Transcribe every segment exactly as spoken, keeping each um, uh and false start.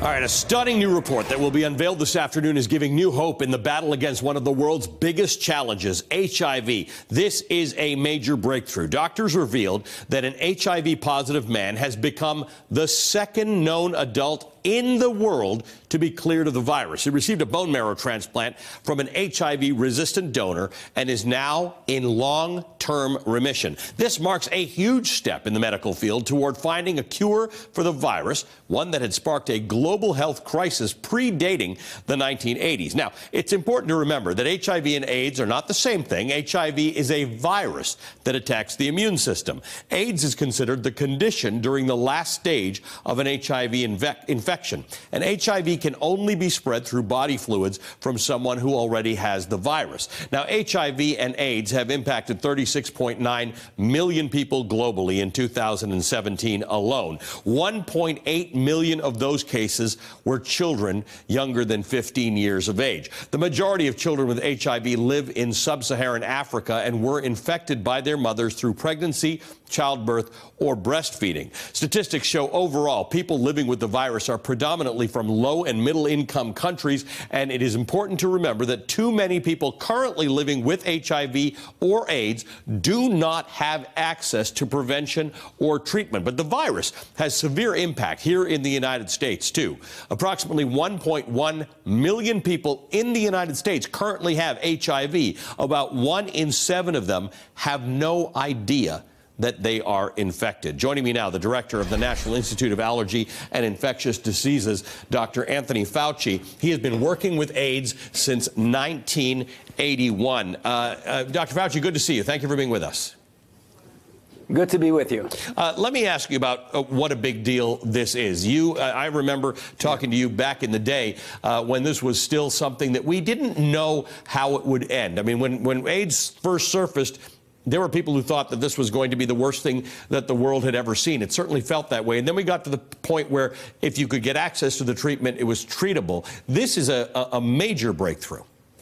All right, a stunning new report that will be unveiled this afternoon is giving new hope in the battle against one of the world's biggest challenges, H I V. This is a major breakthrough. Doctors revealed that an H I V-positive man has become the second known adult in the world to be cleared of the virus. He received a bone marrow transplant from an H I V-resistant donor and is now in long-term remission. This marks a huge step in the medical field toward finding a cure for the virus, one that had sparked a global health crisis predating the nineteen eighties. Now, it's important to remember that H I V and AIDS are not the same thing. H I V is a virus that attacks the immune system. AIDS is considered the condition during the last stage of an H I V infection. And H I V can only be spread through body fluids from someone who already has the virus. Now, H I V and AIDS have impacted thirty-six point nine million people globally in two thousand seventeen alone. one point eight million of those cases were children younger than fifteen years of age. The majority of children with H I V live in sub-Saharan Africa and were infected by their mothers through pregnancy, childbirth, or breastfeeding. Statistics show overall people living with the virus are predominantly from low and middle income countries, and it is important to remember that too many people currently living with H I V or AIDS do not have access to prevention or treatment. But the virus has severe impact here in the United States, too. Approximately one point one million people in the United States currently have H I V. About one in seven of them have no idea that they are infected. Joining me now, the director of the National Institute of Allergy and Infectious Diseases, Doctor Anthony Fauci. He has been working with AIDS since nineteen eighty-one. Uh, uh, Doctor Fauci, good to see you. Thank you for being with us. Good to be with you. Uh, let me ask you about uh, what a big deal this is. You, uh, I remember talking to you back in the day uh, when this was still something that we didn't know how it would end. I mean, when, when AIDS first surfaced, there were people who thought that this was going to be the worst thing that the world had ever seen. It certainly felt that way. And then we got to the point where if you could get access to the treatment, it was treatable. This is a, a major breakthrough.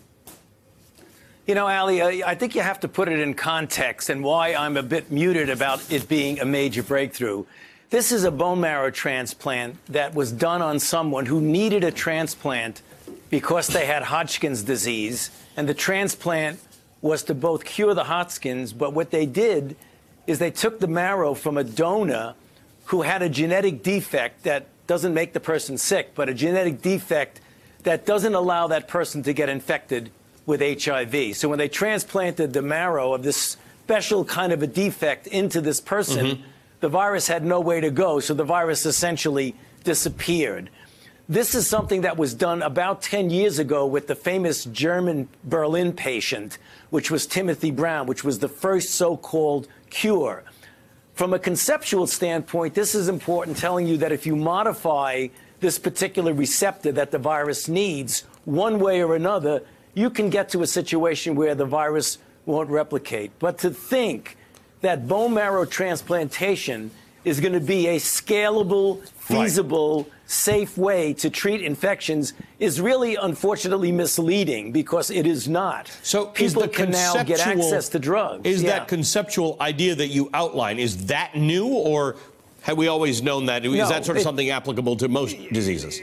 You know, Ali, I think you have to put it in context and why I'm a bit muted about it being a major breakthrough. This is a bone marrow transplant that was done on someone who needed a transplant because they had Hodgkin's disease, and the transplant was to both cure the Hodgkin's, but what they did is they took the marrow from a donor who had a genetic defect that doesn't make the person sick, but a genetic defect that doesn't allow that person to get infected with H I V. So when they transplanted the marrow of this special kind of a defect into this person, mm-hmm. the virus had no way to go, so the virus essentially disappeared. This is something that was done about ten years ago with the famous German Berlin patient, which was Timothy Brown, which was the first so-called cure. From a conceptual standpoint, this is important, telling you that if you modify this particular receptor that the virus needs, one way or another, you can get to a situation where the virus won't replicate. But to think that bone marrow transplantation is going to be a scalable, feasible, right. safe way to treat infections is really, unfortunately, misleading, because it is not. So people can now get access to drugs. Is yeah. that conceptual idea that you outline, is that new, or have we always known that? Is no, that sort of it, something applicable to most diseases?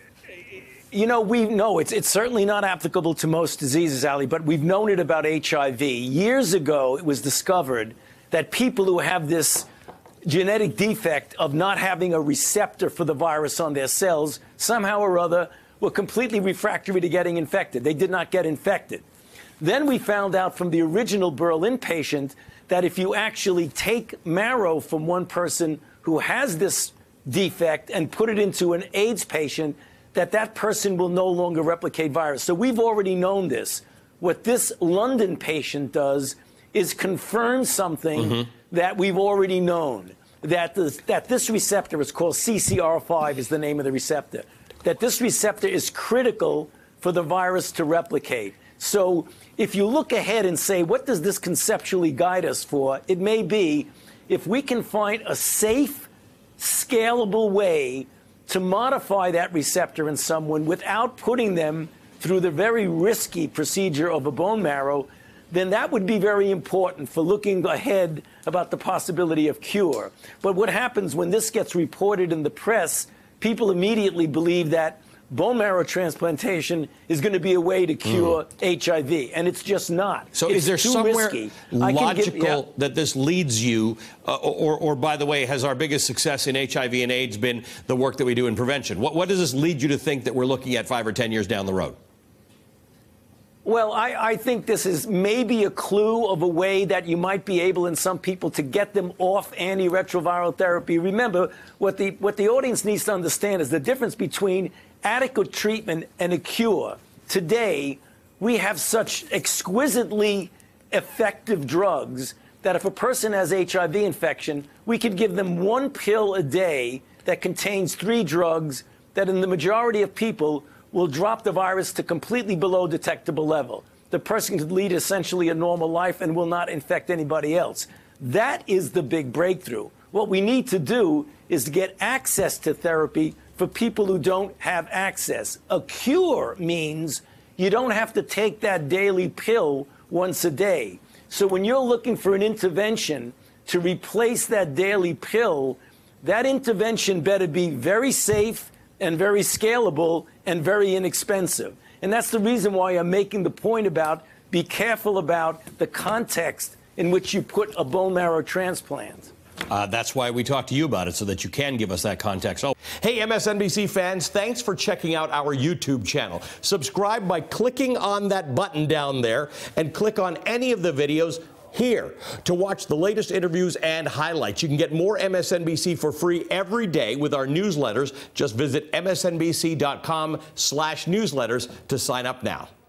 You know, we know it's, it's certainly not applicable to most diseases, Ali, but we've known it about H I V. Years ago, it was discovered that people who have this genetic defect of not having a receptor for the virus on their cells, somehow or other, were completely refractory to getting infected. They did not get infected. Then we found out from the original Berlin patient that if you actually take marrow from one person who has this defect and put it into an AIDS patient, that that person will no longer replicate virus. So we've already known this. What this London patient does is confirm something mm-hmm. that we've already known, that, the, that this receptor is called C C R five is the name of the receptor, that this receptor is critical for the virus to replicate. So if you look ahead and say, what does this conceptually guide us for? It may be if we can find a safe, scalable way to modify that receptor in someone without putting them through the very risky procedure of a bone marrow, then that would be very important for looking ahead about the possibility of cure. But what happens when this gets reported in the press people immediately believe that bone marrow transplantation is going to be a way to cure mm. H I V, and it's just not. So it's is there too somewhere risky. logical give, yeah. that this leads you, uh, or, or, by the way, has our biggest success in H I V and AIDS been the work that we do in prevention? What, what does this lead you to think that we're looking at five or ten years down the road? Well, I, I think this is maybe a clue of a way that you might be able in some people to get them off antiretroviral therapy. Remember, what the, what the audience needs to understand is the difference between adequate treatment and a cure. Today, we have such exquisitely effective drugs that if a person has H I V infection, we could give them one pill a day that contains three drugs that in the majority of people will drop the virus to completely below detectable level. The person could lead essentially a normal life and will not infect anybody else. That is the big breakthrough. What we need to do is to get access to therapy for people who don't have access. A cure means you don't have to take that daily pill once a day. So when you're looking for an intervention to replace that daily pill, that intervention better be very safe and very scalable and very inexpensive. And that's the reason why I'm making the point about be careful about the context in which you put a bone marrow transplant. Uh, that's why we talk to you about it, so that you can give us that context. Oh, hey, M S N B C fans, thanks for checking out our YouTube channel. Subscribe by clicking on that button down there and click on any of the videos here to watch the latest interviews and highlights. You can get more M S N B C for free every day with our newsletters. Just visit M S N B C dot com slash newsletters to sign up now.